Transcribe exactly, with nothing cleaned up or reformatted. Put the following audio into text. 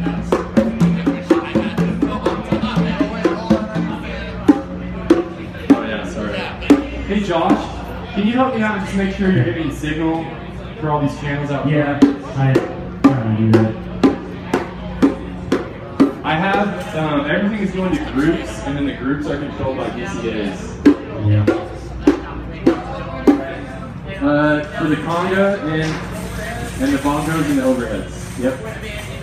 Oh yeah, sorry. Hey Josh, can you help me out and just make sure you're getting signal for all these channels out yeah, front? I trying to do that. I have, um, everything is going to groups, and then the groups are controlled by D C As. Yeah. Uh, for the conga and, and the bongos and the overheads. Yep.